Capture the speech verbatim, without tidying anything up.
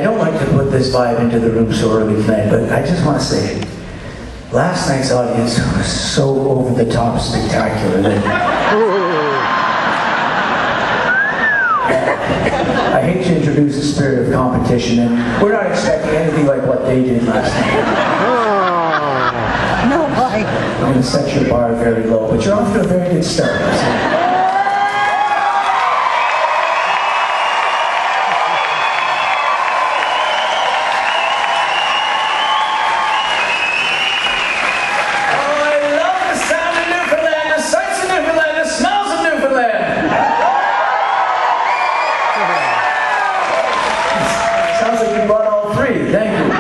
don't like to put this vibe into the room so early tonight, but I just want to say, last night's audience was so over-the-top spectacular that I hate to introduce the spirit of competition, and we're not expecting anything like what they did last night. No, Mike. I'm going to set your bar very low, but you're off to a very good start. So. Sounds like you brought all three. Thank you.